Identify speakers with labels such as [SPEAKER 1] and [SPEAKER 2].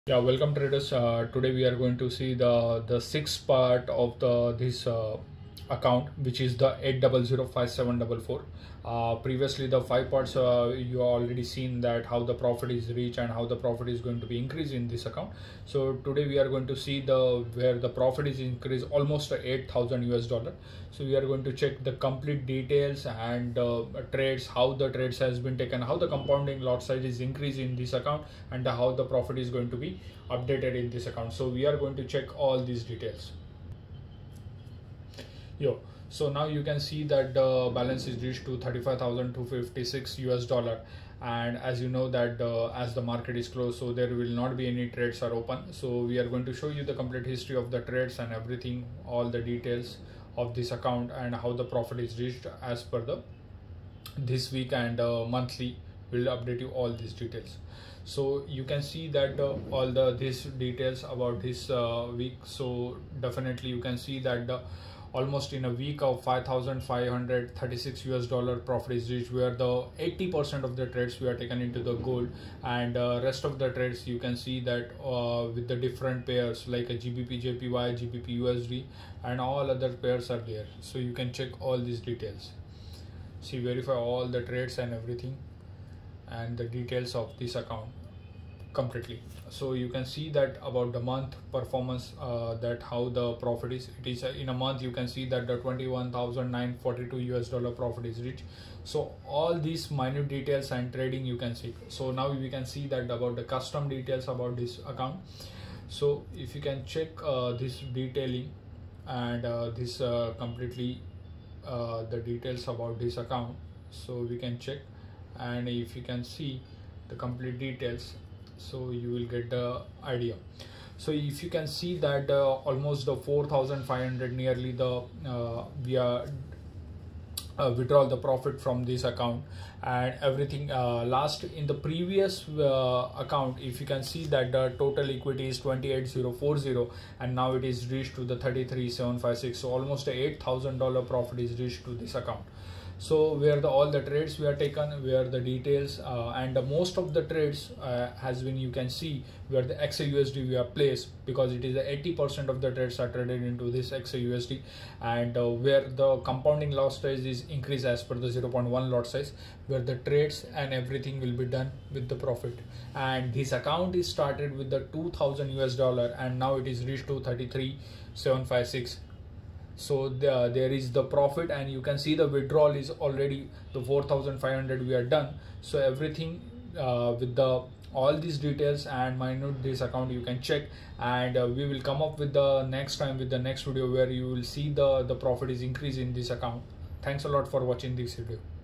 [SPEAKER 1] Yeah, welcome traders. Today we are going to see the sixth part of the this account, which is the 8005744. Previously, the five parts you already seen that how the profit is reached and how the profit is going to be increased in this account. So today we are going to see the where the profit is increased almost 8,000 US dollar. So we are going to check the complete details and trades, how the trades has been taken, how the compounding lot size is increased in this account, and how the profit is going to be updated in this account. So we are going to check all these details. So now you can see that the balance is reached to 35,256 US dollar, and as you know that as the market is closed, so there will not be any trades are open. So we are going to show you the complete history of the trades and everything, all the details of this account and how the profit is reached as per the this week, and monthly will update you all these details. So you can see that all the these details about this week. So definitely you can see that almost in a week of 5,536 US dollar profit is reached, where the 80% of the trades we are taken into the gold, and rest of the trades you can see that with the different pairs like a GBP JPY, GBP USD, and all other pairs are there. So you can check all these details, see, verify all the trades and everything and the details of this account completely. So you can see that about the month performance, that how the profit is. It is in a month you can see that the 21,942 US dollar profit is reached. So all these minute details and trading you can see. So now we can see that about the custom details about this account. So if you can check this detailing and this completely the details about this account, so we can check, and if you can see the complete details, so you will get the idea. So if you can see that almost the 4,500 nearly the we are withdraw the profit from this account and everything. Last in the previous account, if you can see that the total equity is 28,040, and now it is reached to the 33,756. So almost $8,000 profit is reached to this account. So where all the trades we are taken, where the details and most of the trades has been, you can see where the XAUSD we are placed, because it is 80% of the trades are traded into this XAUSD, and where the compounding lot size is increased as per the 0.1 lot size, where the trades and everything will be done with the profit. And this account is started with the 2,000 US dollar, and now it is reached to 33,756. So there is the profit, and you can see the withdrawal is already the 4,500 we are done. So everything with the all these details and minute this account you can check, and we will come up with the next time with the next video where you will see the profit is increased in this account. Thanks a lot for watching this video.